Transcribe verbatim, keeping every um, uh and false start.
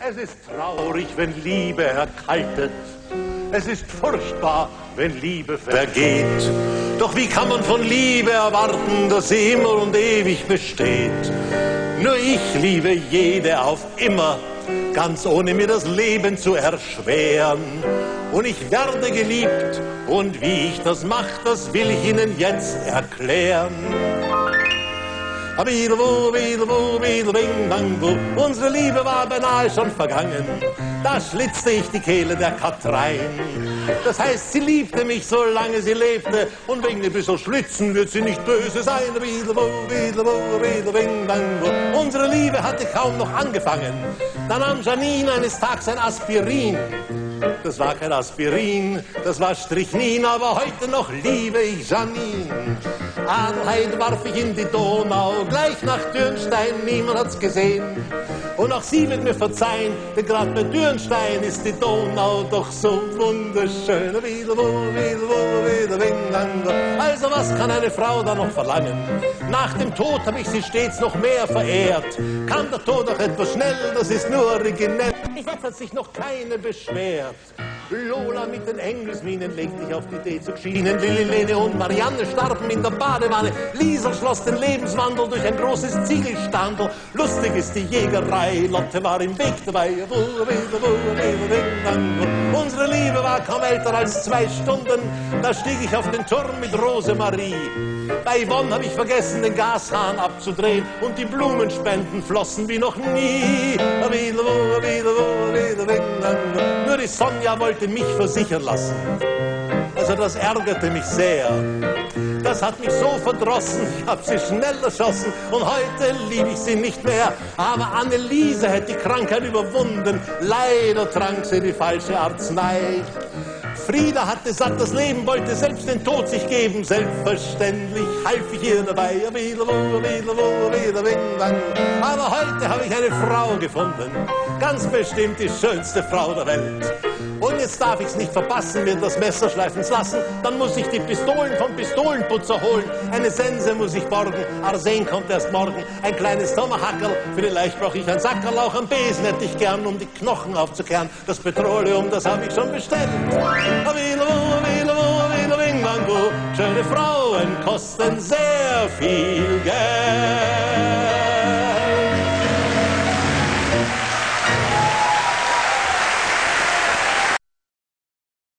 Es ist traurig, wenn Liebe erkaltet. Es ist furchtbar, wenn Liebe vergeht. Doch wie kann man von Liebe erwarten, dass sie immer und ewig besteht? Nur ich liebe jede auf immer, ganz ohne mir das Leben zu erschweren. Und ich werde geliebt, und wie ich das mache, das will ich Ihnen jetzt erklären. Unsere Liebe war beinahe schon vergangen, da schlitzte ich die Kehle der Katrein. Das heißt, sie liebte mich, solange sie lebte, und wegen ein bisschen Schlitzen wird sie nicht böse sein. Unsere Liebe hatte kaum noch angefangen, da nahm Janine eines Tages ein Aspirin. Das war kein Aspirin, das war Strychnin, aber heute noch liebe ich Janine. Adelheid warf ich in die Donau, gleich nach Dürnstein, niemand hat's gesehen. Und auch sie wird mir verzeihen, denn gerade bei Dürnstein ist die Donau doch so wunderschön. Also was kann eine Frau da noch verlangen? Nach dem Tod habe ich sie stets noch mehr verehrt. Kam der Tod auch etwas schnell, das ist nur originell. Bis jetzt hat sich noch keine beschwert. Lola mit den Engelsminen legt dich auf die Idee zu schienen. Lili, Lene und Marianne starben in der Badewanne. Lisa schloss den Lebenswandel durch ein großes Ziegelstandel. Lustig ist die Jägerei, Lotte war im Weg dabei. Unsere Liebe war kaum älter als zwei Stunden. Da stieg ich auf den Turm mit Rosemarie. Bei Yvonne habe ich vergessen, den Gashahn abzudrehen, und die Blumenspenden flossen wie noch nie. Nur die Sonja wollte mich versichern lassen. Also das ärgerte mich sehr. Das hat mich so verdrossen, ich hab sie schnell erschossen, und heute liebe ich sie nicht mehr. Aber Anneliese hätte die Krankheit überwunden, leider trank sie die falsche Arznei. Frieda hatte satt das Leben, wollte selbst den Tod sich geben. Selbstverständlich half ich ihr dabei. Aber heute habe ich eine Frau gefunden, ganz bestimmt die schönste Frau der Welt. Und jetzt darf ich's nicht verpassen, mir das Messer schleifen's lassen. Dann muss ich die Pistolen vom Pistolenputzer holen. Eine Sense muss ich borgen, Arsen kommt erst morgen. Ein kleines Tomahackerl, vielleicht brauch ich ein Sackerl. Auch am Besen hätte ich gern, um die Knochen aufzukehren. Das Petroleum, das hab ich schon bestellt. Schöne Frauen kosten sehr viel Geld.